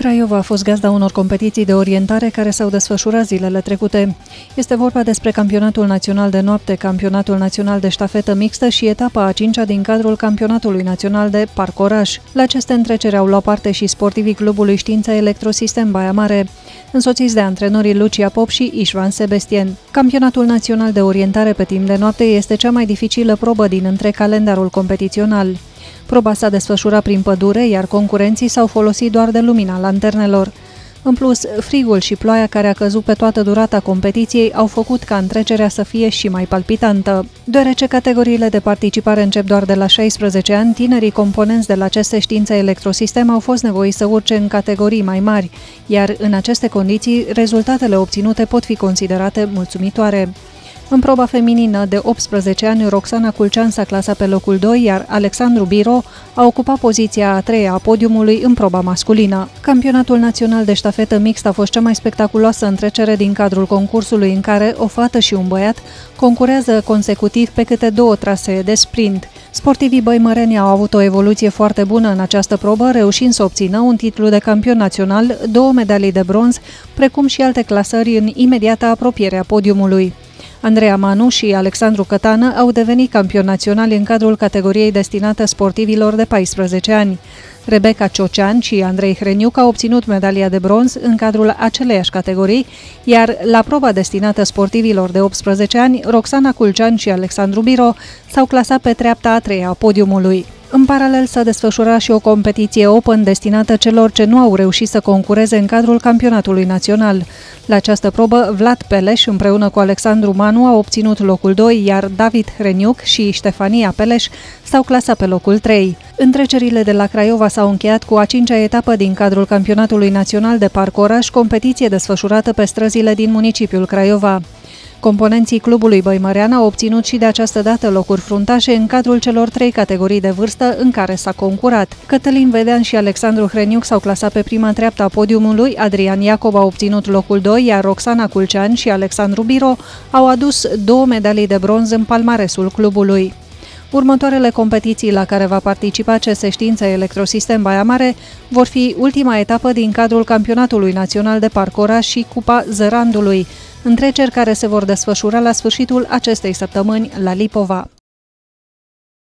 Craiova a fost gazda unor competiții de orientare care s-au desfășurat zilele trecute. Este vorba despre Campionatul Național de Noapte, Campionatul Național de Ștafetă Mixtă și etapa a 5-a din cadrul Campionatului Național de Parc Oraș. La aceste întreceri au luat parte și sportivii Clubului Știința Electrosistem Baia Mare, însoțiți de antrenorii Lucia Pop și Ișvan Sebestien. Campionatul Național de Orientare pe timp de noapte este cea mai dificilă probă din întreg calendarul competițional. Proba s-a desfășurat prin pădure, iar concurenții s-au folosit doar de lumina lanternelor. În plus, frigul și ploaia care a căzut pe toată durata competiției au făcut ca întrecerea să fie și mai palpitantă. Deoarece categoriile de participare încep doar de la 16 ani, tinerii componenți de la aceste științe electrosistem au fost nevoiți să urce în categorii mai mari, iar în aceste condiții, rezultatele obținute pot fi considerate mulțumitoare. În proba feminină de 18 ani, Roxana Culcean s-a clasat pe locul 2, iar Alexandru Biro a ocupat poziția a 3-a a podiumului în proba masculină. Campionatul Național de Ștafetă Mixtă a fost cea mai spectaculoasă întrecere din cadrul concursului, în care o fată și un băiat concurează consecutiv pe câte 2 trasee de sprint. Sportivii băimăreni au avut o evoluție foarte bună în această probă, reușind să obțină un titlu de campion național, 2 medalii de bronz, precum și alte clasări în imediata apropiere a podiumului. Andreea Manu și Alexandru Cătană au devenit campioni naționali în cadrul categoriei destinată sportivilor de 14 ani. Rebecca Ciocean și Andrei Hreniuc au obținut medalia de bronz în cadrul aceleiași categorii, iar la proba destinată sportivilor de 18 ani, Roxana Culcean și Alexandru Biro s-au clasat pe treapta a 3-a a podiumului. În paralel s-a desfășurat și o competiție Open destinată celor ce nu au reușit să concureze în cadrul campionatului național. La această probă, Vlad Peleș împreună cu Alexandru Manu a obținut locul 2, iar David Hreniuc și Ștefania Peleș s-au clasat pe locul 3. Întrecerile de la Craiova s-au încheiat cu a 5-a etapă din cadrul Campionatului Național de Parc Oraș, competiție desfășurată pe străzile din municipiul Craiova. Componenții clubului băimărean au obținut și de această dată locuri fruntașe în cadrul celor 3 categorii de vârstă în care s-a concurat. Cătălin Vedean și Alexandru Hreniuc s-au clasat pe prima treaptă a podiumului, Adrian Iacob a obținut locul 2, iar Roxana Culcean și Alexandru Biro au adus 2 medalii de bronz în palmaresul clubului. Următoarele competiții la care va participa CS Știință Electrosistem Baia Mare vor fi ultima etapă din cadrul Campionatului Național de Parc Oraș și Cupa Zărandului, întreceri care se vor desfășura la sfârșitul acestei săptămâni la Lipova.